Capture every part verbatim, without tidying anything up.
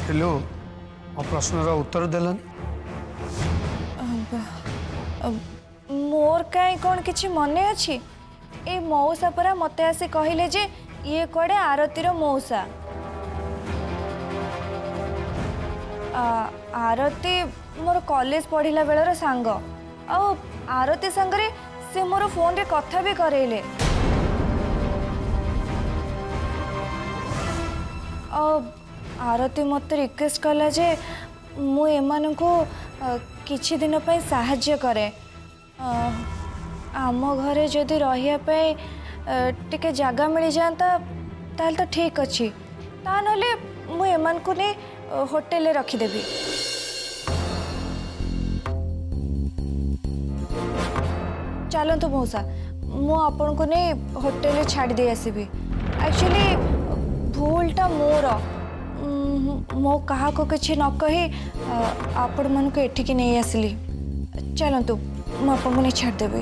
hello मो प्रश्न उत्तर देलन मोर कहीं कौन किछि मने अछि ए मौसा परा मते आसी कहिले जे ये कोडे आरतीर मौसा आरती मोर कॉलेज पढ़िला बेलर सांग आ आरती संगरे से मोर फोन रे कथा भी करेले आरती मत रिक्वेस्ट कला जे मु एमान को किछि दिन पे साहाय्य करे आम घरे जदि रहिया पे टिके जगह मिल जाता ताल तो ठीक अच्छी ता नले मु एमान को ने होटल रखीदेवी चलतु मौसा मु आपण को ने होटल छाड़ दे आसबी एक्चुअली भूलटा मोर मो कहा को किछि न कही आपण मन को एठिकी नहीं आसली चलतु मु आपण को नहीं छाड़ देबे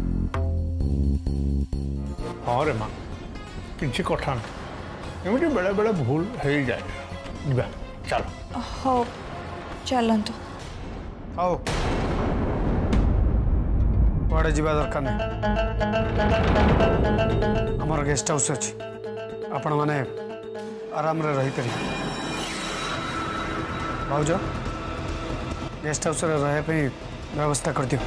हाँ रे माँ किसी कथा एमती बेले बेले भूल हो जाए जा चल हो चलतु आओ कुआड़े जीवा दरकार नहीं आमर गेस्ट हाउस अच्छी आपण मैंने आराम रे रही पारे भाज गेस्ट हाउस रहा व्यवस्था कर दियो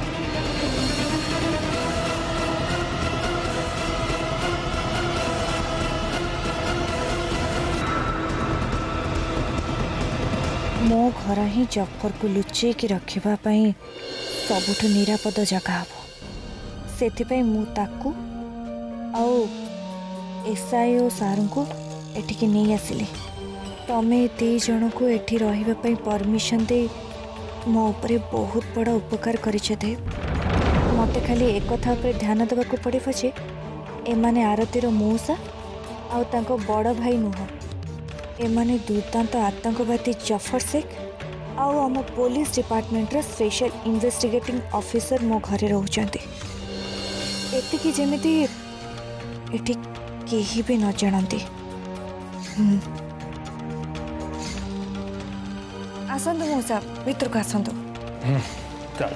मो घर ही जफर को लुचे की रखिबा पई सबुठु निरापद जगह हबो सेथिपई मु ताकू आउ एसआई ओ सार को एठिकी नहीं आसिली तमें दी जन को एठी रहिबा पई परमिशन दे मो उपरे बहुत बड़ा उपकार करिछते मते खाली एक कथा पे ध्यान देबा को पड़े जे एमाने आरतीर मौसा आउ तांको बड़ भाई नुह एमाने दुर्दांत आतंकवादी जफर शेख आउ आम पुलिस डिपार्टमेंट रा स्पेशल इन्वेस्टिगेटिंग ऑफिसर मो घरे रहउचंती एतिकी जेमिति एठी केही भी न जानती आसंतु मौसा भीतर को आसंतु चल